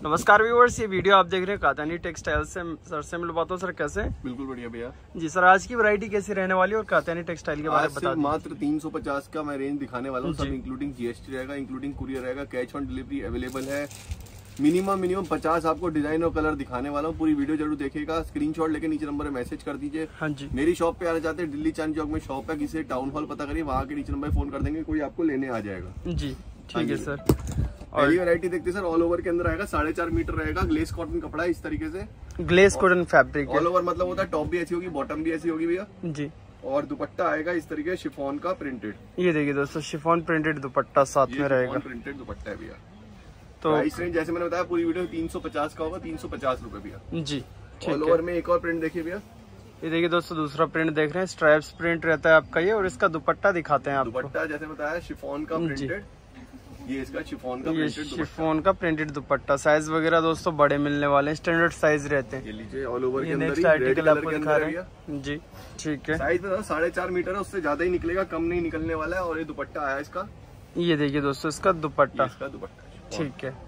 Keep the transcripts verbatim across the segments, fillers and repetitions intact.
नमस्कार व्यूअर्स, ये वीडियो आप देख रहे हैं कातानी टेक्सटाइल से। सर से मिल बात हो सर, कैसे हैं? बिल्कुल बढ़िया भैया जी सर, आज की वैरायटी कैसी रहने वाली है और कातानी टेक्सटाइल के बारे में बता दीजिए। मात्र तीन सौ पचास का मैं रेंज दिखाने वाला हूँ, सब इंक्लूडिंग जीएसटी रहेगा, इंक्लूडिंग कुरियर रहेगा, कैश ऑन डिलीवरी अवेलेबल है। मिनिमम मिनिमम पचास आपको डिजाइन और कलर दिखाने वाला हूँ, पूरी वीडियो जरूर देखिएगा। स्क्रीनशॉट लेके नीचे नंबर पे मैसेज कर दीजिए। हाँ जी, मेरी शॉप पे आना चाहते हैं, दिल्ली चांदनी चौक में शॉप है, किसी टाउन हॉल पता करिए, वहाँ के नीचे नंबर पे फोन कर देंगे, कोई आपको लेने आ जाएगा। जी ठीक है सर। पहली वैरायटी देखते सर, ऑल ओवर के अंदर आएगा, साढ़े चार मीटर रहेगा, ग्लेस कॉटन कपड़ा है इस तरीके से। Glace cotton fabric all over मतलब होता है, टॉप भी ऐसी होगी, बॉटम भी ऐसी होगी भैया जी। और दुपट्टा आएगा इस तरीके शिफॉन का प्रिंटेड। ये देखिए दोस्तों, शिफॉन प्रिंटेड दुपट्टा साथ में रहेगा। प्रिंटेड दुपट्टा है भैया। तो प्राइस रेंज जैसे मैंने बताया पूरी वीडियो तीन सौ पचास का होगा, तीन सौ पचास रूपये भैया जी। ऑल ओवर में एक और प्रिंट देखिए भैया, ये देखिए दोस्तों, दूसरा प्रिंट देख रहे हैं, स्ट्राइप्स प्रिंट रहता है आपका ये, और इसका दुपट्टा दिखाते हैं आपको। दुपट्टा जैसे बताया शिफॉन का प्रिंटेड, ये इसका शिफॉन का ये प्रिंटेड शिफॉन का प्रिंटेड दुपट्टा। साइज वगैरह दोस्तों बड़े मिलने वाले हैं, स्टैंडर्ड साइज रहते हैं। ये लीजिए ऑल ओवर के ये अंदर नेक्स्ट ही रेड आर्टिकल कलर आपको के दिखा अंदर रहे है हैं जी। ठीक है, साइज में साढ़े चार मीटर है, उससे ज्यादा ही निकलेगा, कम नहीं निकलने वाला है। और ये दुपट्टा आया इसका, ये देखिए दोस्तों, इसका दुपट्टा। इसका दुपट्टा ठीक है,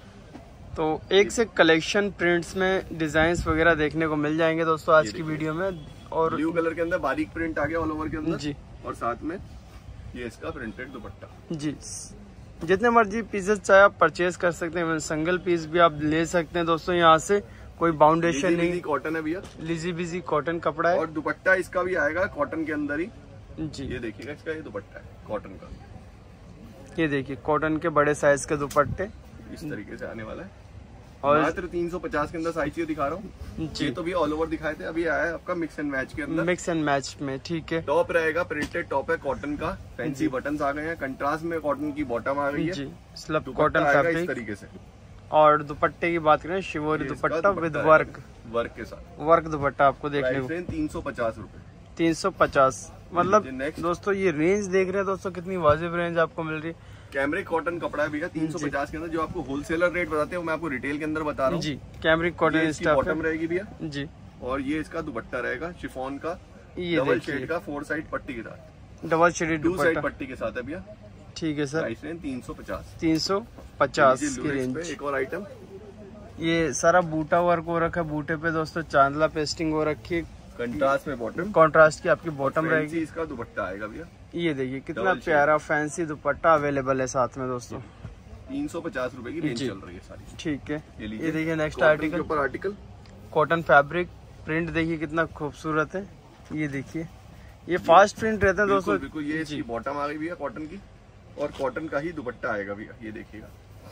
तो एक से कलेक्शन प्रिंट्स में डिजाइन्स वगैरह देखने को मिल जाएंगे दोस्तों आज की वीडियो में। और ब्लू कलर के अंदर बारीक प्रिंट आ गया ऑल ओवर के अंदर जी, और साथ में ये इसका प्रिंटेड दुपट्टा जी। जितने मर्जी पीसेस चाहे आप परचेज कर सकते हैं, सिंगल पीस भी आप ले सकते हैं दोस्तों यहाँ से, कोई बाउंडेशन नहीं। कॉटन है भैया, लिजी बिजी कॉटन कपड़ा है। और दुपट्टा इसका भी आएगा कॉटन के अंदर ही जी। ये देखिएगा, इसका ये दुपट्टा है कॉटन का, ये देखिए कॉटन के बड़े साइज के दुपट्टे इस तरीके से आने वाला है। और मात्र तीन सौ पचास के अंदर साइज ये दिखा रहा हूँ जी। ये तो भी ऑल ओवर दिखाए थे, अभी आया है आपका मिक्स एंड मैच के अंदर, मिक्स एंड मैच में। ठीक है, टॉप रहेगा प्रिंटेड टॉप है कॉटन का, फैंसी बटन्स आ गए हैं, कंट्रास्ट में कॉटन की बॉटम आ गई है जी, स्लब दुपट्टा कॉटन आएगा फैब्रिक इस तरीके से। और दुपट्टे की बात करें, shibori dupatta with work work के साथ, वर्क दुपट्टा आपको देखने को तीन सौ पचास रूपए तीन सौ पचास। मतलब नेक्स्ट दोस्तों ये रेंज देख रहे हैं दोस्तों, कितनी वाजिब रेंज आपको मिल रही है। कैमरिक कॉटन कपड़ा है भैया तीन सौ पचास के अंदर, जो आपको होलसेलर रेट बताते हैं वो मैं आपको रिटेल के अंदर बता रहा हूँ जी। कैमरिक कॉटन स्टफ बॉटम रहेगी भैया जी, और ये इसका दुपट्टा रहेगा शिफॉन का, ये डबल शेड का, फोर साइड पट्टी के साथ, double shaded two side dupatta. पट्टी के साथ है भैया। ठीक है सर, प्राइस रेंज तीन सौ पचास तीन सौ पचास की रेंज। एक और आइटम, ये सारा बूटा वर्क हो रखा है, बूटे पे दोस्तों चांदला पेस्टिंग हो रखी है, कंट्रास्ट में बॉटम, कॉन्ट्रास्ट की आपकी बॉटम रहेगी। इसका दुपट्टा आएगा भैया, ये देखिए कितना प्यारा फैंसी दुपट्टा अवेलेबल है साथ में दोस्तों। तीन सौ पचास रूपए की रेंज चल रही है सारी। ठीक है, ये ये देखिए नेक्स्ट आर्टिकल, ऊपर आर्टिकल कॉटन फैब्रिक प्रिंट देखिए कितना खूबसूरत है। ये देखिए, ये फास्ट प्रिंट रहते हैं दोस्तों। बिल्कुल, ये इसकी बॉटम आ गई भैया कॉटन की, और कॉटन का ही दुपट्टा आएगा भैया, ये देखिएगा।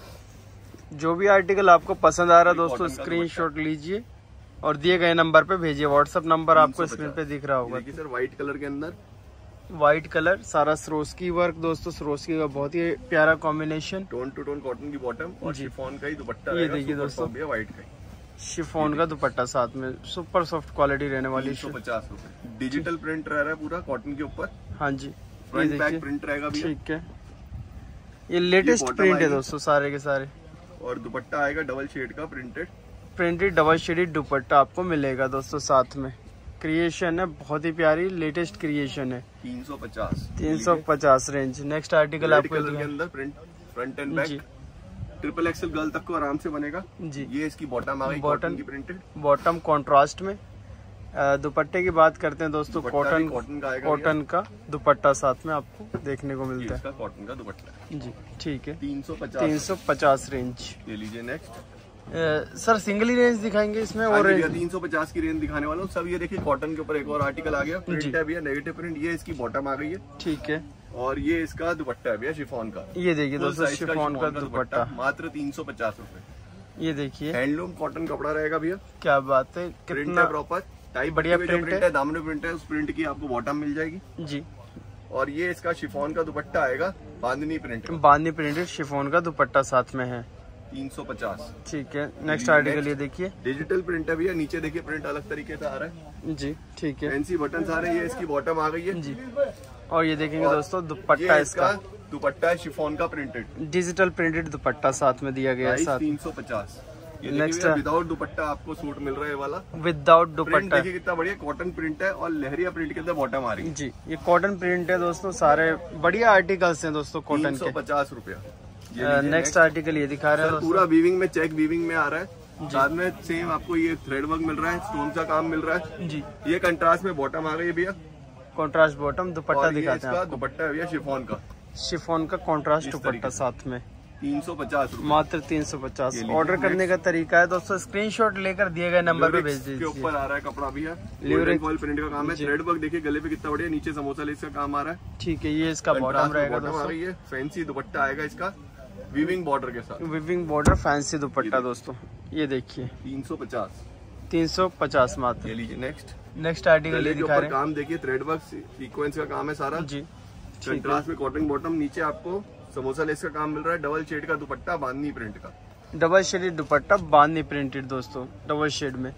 जो भी आर्टिकल आपको पसंद आ रहा है दोस्तों, स्क्रीनशॉट लीजिए और दिए गए नंबर पे भेजिए। व्हाट्सएप नंबर आपको स्क्रीन पे दिख रहा होगा। सर व्हाइट कलर के अंदर, व्हाइट कलर, सारा सरोस्की वर्क दोस्तों, सरोस्की का बहुत ही प्यारा combination. Tone to tone cotton की बॉटम और शिफॉन का ही दुपट्टा, ये देखिए दोस्तों व्हाइट का शिफॉन का दुपट्टा साथ में, सुपर सॉफ्ट क्वालिटी रहने वाली। तीन सौ पचास रूपए डिजिटल प्रिंट रह रहा है पूरा कॉटन के ऊपर। हाँ जी, फ्रंट बैक प्रिंट रहेगा भैया। ठीक है, ये लेटेस्ट प्रिंट है दोस्तों सारे के सारे। और दुपट्टा आएगा डबल शेड का printed, printed double shaded dupatta आपको मिलेगा दोस्तों साथ में। क्रिएशन है बहुत ही प्यारी, लेटेस्ट क्रिएशन है। तीन सौ पचास तीन सौ पचास रेंज। नेक्स्ट आर्टिकल आपको कलर के अंदर print, front and back, triple XL girl तक को आराम से बनेगा जी। ये इसकी बॉटम आ गई कॉटन की प्रिंटेड, बॉटम कॉन्ट्रास्ट में। दुपट्टे की बात करते हैं दोस्तों, कॉटन कॉटन का दुपट्टा साथ में आपको देखने को मिलता है, कॉटन का दुपट्टा जी। ठीक है, तीन सौ पचास तीन सौ पचास रेंज। ले लीजिए नेक्स्ट। सर सिंगल ही रेंज दिखाएंगे इसमें और रेंज तीन सौ पचास की रेंज दिखाने वाला हूँ सब। ये देखिए कॉटन के ऊपर एक और आर्टिकल आ गया, प्रिंट है भैया नेगेटिव प्रिंट, ये इसकी बॉटम आ गई है। ठीक है, और ये इसका दुपट्टा है भैया शिफॉन का। ये देखिए दोस्तों, शिफॉन का दुपट्टा मात्र तीन सौ पचास रूपए। ये देखिए हैंडलूम कॉटन कपड़ा रहेगा भैया, क्या बात है, कितना प्रॉपर टाइप बढ़िया प्रिंट है, दामन प्रिंट है, उस प्रिंट की आपको बॉटम मिल जाएगी जी। और ये इसका शिफॉन का दुपट्टा आएगा, bandhani print, bandhani printed chiffon का दुपट्टा साथ में है, तीन सौ पचास। ठीक है, नेक्स्ट आर्टिकल ये देखिए, डिजिटल प्रिंट है भैया, नीचे देखिए प्रिंट अलग तरीके से आ रहा है जी। ठीक है, फैंसी बटन आ रहे हैं, ये इसकी बॉटम आ गई है जी। और ये देखेंगे दोस्तों दुपट्टा, इसका दुपट्टा है शिफॉन का प्रिंटेड, डिजिटल प्रिंटेड दुपट्टा साथ में दिया गया है। तीन सौ पचास। नेक्स्ट विदाउट दुपट्टा आपको सूट मिल रहा है वाला, विदाउट दुपट्टा। देखिए कितना बढ़िया कॉटन प्रिंट है और लहरिया प्रिंट के अंदर बॉटम आ रही है जी। ये कॉटन प्रिंट है दोस्तों, सारे बढ़िया आर्टिकल्स हैं दोस्तों कॉटन के। पचास रुपया नेक्स्ट आर्टिकल ये दिखा रहे हैं पूरा वीविंग में, चेक वीविंग में आ रहा है। साथ में सेम आपको ये थ्रेड वर्क मिल रहा है, स्टोन का काम मिल रहा है जी। ये कंट्रास्ट में बॉटम आ गई है भैया, कॉन्ट्रास्ट बॉटम। दुपट्टा दिखाते हैं, दुपट्टा है भैया शिफॉन का, शिफॉन का कॉन्ट्रास्ट दुपट्टा साथ में तीन सौ पचास मात्र तीन सौ पचास। ऑर्डर करने का तरीका है दोस्तों, स्क्रीनशॉट लेकर दिए गए नंबर पे भेज दीजिए। के ऊपर आ रहा है कपड़ा भैया, ल्यूरेक्स फॉइल प्रिंट का काम है। थ्रेड वर्क देखिए गले पे कितना बढ़िया, नीचे समोसा लेस का काम आ रहा है। ठीक है, ये इसका बॉटम रहेगा दोस्तों। ये फैंसी दुपट्टा आएगा इसका वीविंग बॉर्डर के साथ, वीविंग बॉर्डर फैंसी दुपट्टा दोस्तों। ये देखिए तीन सौ पचास तीन सौ पचास मात्र। ये लीजिए नेक्स्ट नेक्स्ट आर्टिकल ये दिखा रहे हैं। काम देखिए, थ्रेड वर्क सीक्वेंस का काम है सारा जी। कंट्रास्ट में कॉटन बॉटम, नीचे आपको समोसा लेस का काम मिल रहा है। डबल शेड का दुपट्टा बांधनी प्रिंट का, double shade dupatta bandhani printed दोस्तों, डबल शेड में।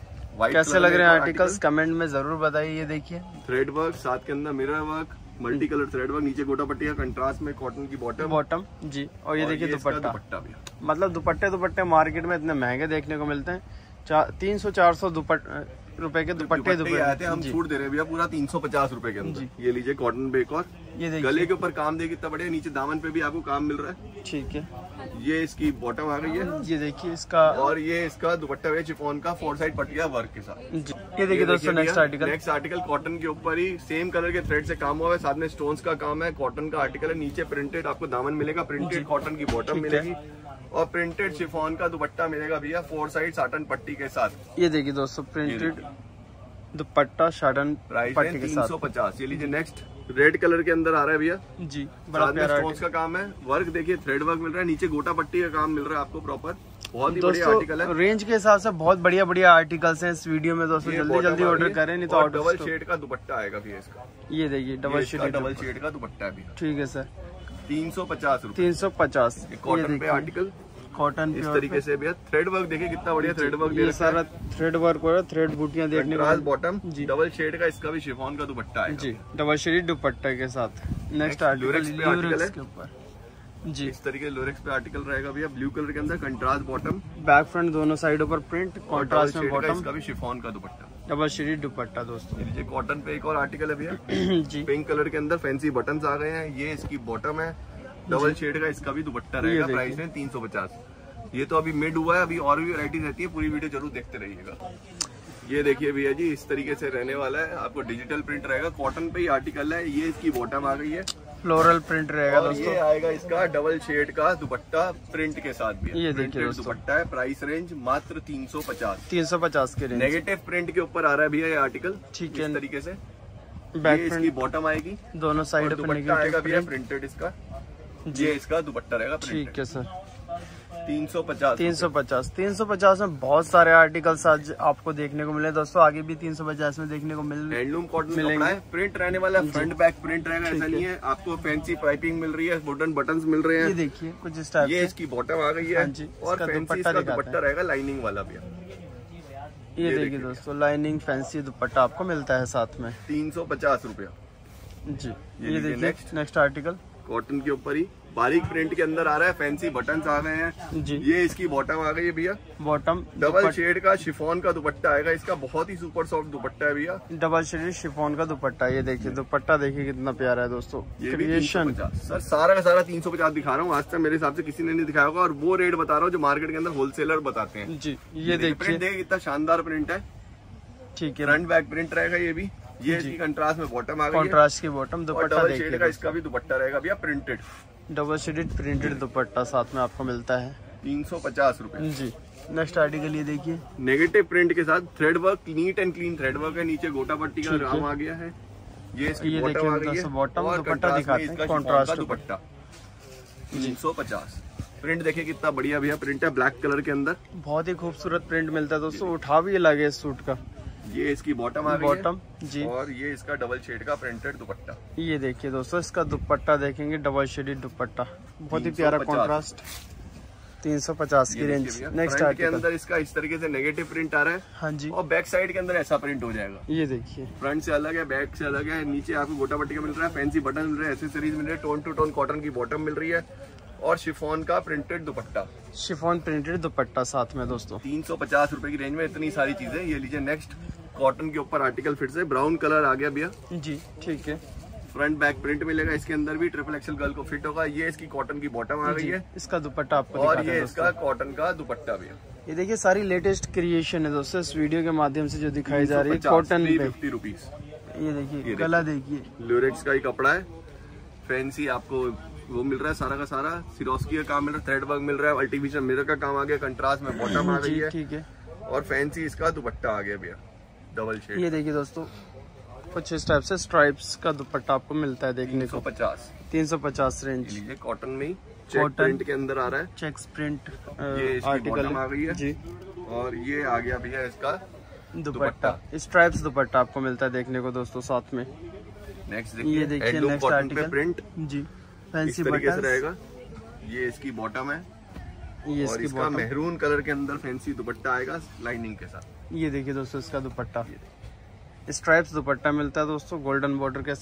कैसे लग रहे हैं आर्टिकल्स कमेंट में जरूर बताइए। ये देखिए थ्रेड वर्क, साथ के अंदर mirror work, multi colour thread work, नीचे गोटा पट्टी का कंट्रास्ट में कॉटन की बॉटम बॉटम जी। और ये देखिए दुपट्टा, दुपट्टा भी मतलब दुपट्टे दुपट्टे मार्केट में इतने महंगे देखने को मिलते हैं। तीन सौ चार सौ दुपट्टे रुपए के दुपट्टे दुपट्टे हम छूट दे रहे हैं भैया पूरा तीन सौ पचास रुपए के अंदर। ये लीजिए कॉटन बेक, और ये गले के ऊपर काम देखिए कितना बढ़िया, नीचे दामन पे भी आपको काम मिल रहा है। ठीक है, ये इसकी बॉटम आ गई है, ये देखिए इसका, और ये इसका दुपट्टा है शिफॉन का, फोर साइड पटिया वर्क के साथ। ये देखिए दोस्तों next article. Next article cotton के ऊपर ही सेम कलर के थ्रेड से काम हुआ है, साथ में स्टोन्स का काम है। कॉटन का आर्टिकल है, नीचे प्रिंटेड आपको दामन मिलेगा, प्रिंटेड कॉटन की बॉटम मिलेगी, और प्रिंटेड शिफॉन का दुपट्टा मिलेगा भैया फोर साइड साटन पट्टी के साथ। ये देखिए दोस्तों प्रिंटेड दुपट्टा साटन पट्टी के साथ तीन सौ पचास। ये लीजिए नेक्स्ट रेड कलर के अंदर आ रहा है भैया जी, बड़ा प्यारा स्टोन्स का काम है। वर्क देखिए, थ्रेड वर्क मिल रहा है, नीचे गोटा पट्टी का काम मिल रहा है आपको प्रॉपर। बहुत ही बढ़िया आर्टिकल है, रेंज के हिसाब से बहुत बढ़िया बढ़िया आर्टिकल्स हैं इस वीडियो में दोस्तों। जल्दी जल्दी ऑर्डर करें, नहीं तो डबल शेड का दुपट्टा आएगा भैया इसका। ये देखिए डबल शेड डबल शेड का दुपट्टा भी। ठीक है सर, तीन सौ पचास रूपए तीन सौ पचास कॉटन पे आर्टिकल, कॉटन इस तरीके से भैया। थ्रेड वर्क देखिए कितना बढ़िया थ्रेड वर्क, ये सारा थ्रेड वर्क हो रहा है, थ्रेड बूटियां देखने को। बॉटम जी, डबल शेड का, इसका भी शिफॉन का दुपट्टा है जी, डबल शेड दुपट्टा के साथ। नेक्स्ट आर्टिकल ल्यूरेक्स के ऊपर जी, इस तरीके ल्यूरेक्स पे आर्टिकल रहेगा भैया, ब्लू कलर के अंदर, कंट्रास्ट बॉटम, बैक फ्रंट दोनों साइडों पर प्रिंट, कॉन्ट्रास्ट में बॉटम, इसका भी शिफॉन का दुपट्टा, डबल शेड दुपट्टा दोस्तों। ये कॉटन पे एक और आर्टिकल है भैया जी, पिंक कलर के अंदर फैंसी बटन्स आ गए हैं। ये इसकी बॉटम है, डबल शेड का, इसका भी दुपट्टा रहेगा। प्राइस है तीन सौ पचास। ये तो अभी मिड हुआ है, अभी और भी वैरायटी रहती है, पूरी वीडियो जरूर देखते रहिएगा। ये देखिए भैया जी, इस तरीके से रहने वाला है, आपको डिजिटल प्रिंट रहेगा, कॉटन पे ही आर्टिकल है। ये इसकी बॉटम आ गई है, फ्लोरल प्रिंट रहेगा और ये आएगा इसका डबल शेड का दुपट्टा प्रिंट के साथ भी। ये देखिए दुपट्टा है, प्राइस रेंज मात्र तीन सौ पचास तीन सौ पचास के रेंज। नेगेटिव प्रिंट के ऊपर आ रहा है भैया ये आर्टिकल। ठीक है, इस तरीके से बैक इसकी बॉटम आएगी, दोनों साइड पे आएगा भैया प्रिंटेड इसका। ये इसका दुपट्टा रहेगा। ठीक है सर, तीन सौ पचास तीन सौ पचास तीन सौ पचास में बहुत सारे आर्टिकल्स आज आपको देखने को मिले दोस्तों। आगे भी तीन सौ पचास में देखने को मिल हैंडलूम कॉटन मिलेगा, प्रिंट रहने वाला है, फ्रंट बैक प्रिंट रहेगा, ऐसा नहीं है। आपको फैंसी पाइपिंग मिल रही है, वुडन बटन्स मिल रहे हैं। ये देखिए कुछ इस टाइप, ये इसकी बॉटम आ गई है, और फैंसी इसका दुपट्टा रहेगा लाइनिंग वाला भी। ये देखिए दोस्तों लाइनिंग फैंसी दुपट्टा आपको मिलता है साथ में, तीन सौ पचास रूपया जी। ये देखिए नेक्स्ट नेक्स्ट आर्टिकल कॉटन के ऊपर ही बारीक प्रिंट के अंदर आ रहा है, फैंसी बटन्स आ गए हैं जी। ये इसकी बॉटम आ गई है भैया, बॉटम डबल शेड का शिफॉन का दुपट्टा आएगा, इसका बहुत ही सुपर सॉफ्ट दुपट्टा है भैया, डबल शेड शिफॉन का दुपट्टा। ये देखिए दुपट्टा देखिए कितना प्यारा है दोस्तों, क्रिएशन। सर सारा का सारा तीन सौ पचास दिखा रहा हूँ, आज तक मेरे हिसाब से किसी ने नहीं दिखाया होगा, और वो रेट बता रहा हूँ जो मार्केट के अंदर होलसेलर बताते हैं जी। ये देखिए कितना शानदार प्रिंट है, ठीक है, फ्रंट बैक प्रिंट रहेगा ये भी। ये इसकी कंट्रास्ट में बॉटम आ गई है, कंट्रास्ट की बॉटम, दुपट्टा डबल शेड का इसका भी दुपट्टा रहेगा भैया, printed double shaded printed dupatta साथ में आपको मिलता है, तीन सौ पचास रूपए जी। नेक्स्ट आर्टिकल ये देखिए नेगेटिव प्रिंट के साथ thread work, neat and clean thread work है, नीचे गोटा पट्टी का राम आ गया है। ये इसकी बॉटम आ गई है, बॉटम दुपट्टा दिखाते हैं, कॉन्ट्रास्ट दुपट्टा, तीन सौ पचास। प्रिंट देखिए कितना बढ़िया भैया प्रिंट है, ब्लैक कलर के अंदर, बहुत ही खूबसूरत प्रिंट मिलता है दोस्तों, उठा भी लगे इस सूट का। ये इसकी बॉटम आ गई बॉटम जी, और ये इसका डबल शेड का प्रिंटेड दुपट्टा। ये देखिए दोस्तों इसका दुपट्टा देखेंगे, डबल शेडेड दुपट्टा, बहुत ही प्यारा कॉन्ट्रास्ट, तीन सौ पचास की रेंज। नेक्स्ट आर्टिकल के अंदर इसका इस तरीके से नेगेटिव प्रिंट आ रहा है, हाँ जी, और बैक साइड के अंदर ऐसा प्रिंट हो जाएगा। ये देखिए फ्रंट से अलग है, बैक से अलग है, नीचे आपको गोटा पट्टी का मिल रहा है, फैंसी बटन मिल रहे हैं, एसेसरीज मिल रहे हैं, टोन टू टोन कॉटन की बॉटम मिल रही है, और शिफॉन का printed dupatta, chiffon printed dupatta साथ में दोस्तों, तीन सौ पचास रूपए की रेंज में इतनी सारी चीजें। ये लीजिए नेक्स्ट कॉटन के ऊपर आर्टिकल, फिर से ब्राउन कलर आ गया भैया जी, ठीक है, फ्रंट बैक प्रिंट मिलेगा इसके अंदर भी, ट्रिपल एक्सल गर्ल को फिट होगा। ये इसकी कॉटन की बॉटम आ गई है, इसका दुपट्टा आपको और दिखाते ये हैं इसका कॉटन का दुपट्टा भी है। ये देखिए सारी लेटेस्ट क्रिएशन है दोस्तों इस वीडियो के माध्यम से जो दिखाई जा रही है कॉटन पे। Fifty rupees. ये देखिए गला देखिए, ल्यूरेक्स का ही कपड़ा है, फैंसी आपको वो मिल रहा है सारा का सारा, सिरोस्की का काम मिल रहा है, थ्रेड वर्क मिल रहा है, आर्टिफिशियल मिरर का काम आ गया, कंट्रास्ट में बॉटम आ गई है, ठीक है, और फैंसी इसका दुपट्टा आ गया भैया डबल शेड। ये देखिए दोस्तों कुछ इस टाइप से स्ट्राइप्स का दुपट्टा आपको मिलता है देखने को। पचास तीन सौ पचास रेंज। ये कॉटन में चेक प्रिंट के अंदर आ रहा है, चेक्स प्रिंट ये आर्टिकल आ गई है जी, और ये आ गया भैया इसका दुपट्टा। स्ट्राइप्स दुपट्टा आपको मिलता है देखने को दोस्तों साथ में। नेक्स्ट ये देखिए नेक्स्ट आर्टिकल प्रिंट जी, फैंसी तरीके से रहेगा। ये इसकी बॉटम है, ये और इसका मेहरून कलर के अंदर फैंसी दुपट्टा आएगा लाइनिंग के साथ। ये देखिए दोस्तों इसका दुपट्टा स्ट्राइप्स दुपट्टा मिलता है दोस्तों गोल्डन बॉर्डर के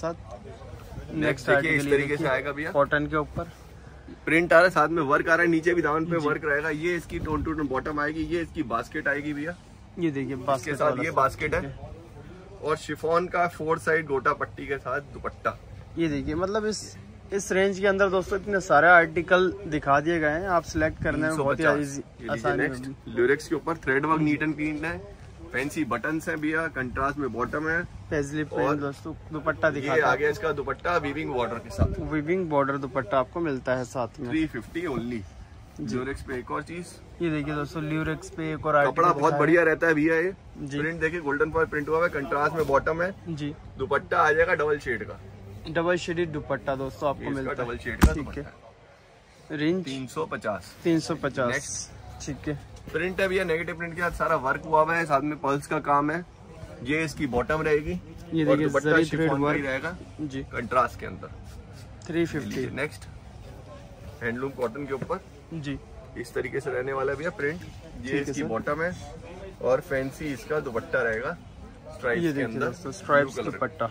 साथ। नेक्स्ट देखिए इस तरीके से आएगा भैया, कॉटन के ऊपर प्रिंट आ रहा है, साथ में वर्क आ रहा है, नीचे भी दामन पे वर्क रहेगा। ये इसकी टोन टू टोन बॉटम आएगी, ये इसकी बास्केट आएगी भैया, ये देखिए बास्केट के साथ ये बास्केट है, और शिफॉन का फोर साइड गोटा पट्टी के साथ दुपट्टा। ये देखिए मतलब इस इस रेंज के अंदर दोस्तों इतने सारे आर्टिकल दिखा दिए गए हैं, आप सिलेक्ट करने में बहुत ही आसानी है। ल्यूरेक्स के ऊपर thread work neat and clean है, फैंसी बटन्स हैं भैया, कंट्रास्ट में बॉटम है, पेजली प्रिंट दोस्तों दुपट्टा दिखा। ये आ गया इसका दुपट्टा वीविंग बॉर्डर के साथ, वीविंग बॉर्डर दुपट्टा आपको मिलता है साथ में। Three fifty only. ल्यूरेक्स पे एक और चीज, ये देखिए दोस्तों ल्यूरेक्स पे एक और कपड़ा बहुत बढ़िया रहता है भैया। ये प्रिंट देखिए गोल्डन फॉयल प्रिंट हुआ है, कंट्रास्ट में बॉटम है जी, दुपट्टा आ जाएगा डबल शेड का, डबल शेडेड दुपट्टा दोस्तों आपको मिलता है डबल शेड का। ठीक है, रेंज तीन सौ पचास तीन सौ पचास ठीक है। प्रिंट है भैया नेगेटिव प्रिंट के साथ सारा वर्क हुआ हुआ है, साथ में पर्ल्स का काम है। ये इसकी बॉटम रहेगी, ये देखिए दुपट्टा शिफॉन का ही रहेगा जी, कंट्रास्ट के अंदर। Three fifty. Next handloom cotton के ऊपर जी इस तरीके से रहने वाला भैया प्रिंट। ये इसकी बॉटम है, और फैंसी इसका दुपट्टा रहेगा स्ट्राइप्स के अंदर, स्ट्राइप्स दुपट्टा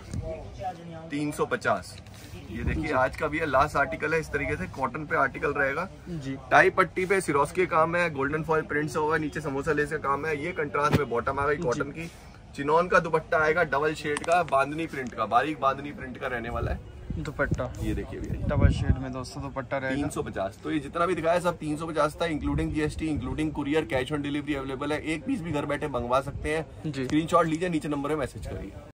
तीन सौ पचास। ये देखिए आज का भैया लास्ट आर्टिकल है, इस तरीके से कॉटन पे आर्टिकल रहेगा जी, टाई पट्टी पे सिरोस्की काम है, गोल्डन फॉयल प्रिंट्स होगा, नीचे समोसा लेस का काम है। ये कंट्रास्ट में बॉटम आ गई कॉटन की, चिनॉन का दुपट्टा आएगा डबल शेड का, बांधनी प्रिंट का, बारीक बांधनी प्रिंट का रहने वाला है दुपट्टा। ये देखिए भैया डबल शेड में दोस्तों दुपट्टा रहेगा तीन सौ पचास। तो ये जितना भी दिखाया सब तीन सौ पचास था, including GST, including courier, cash on delivery available है। एक पीस भी घर बैठे मंगवा सकते हैं। स्क्रीनशॉट लीजिए, नीचे नंबर में मैसेज करिए।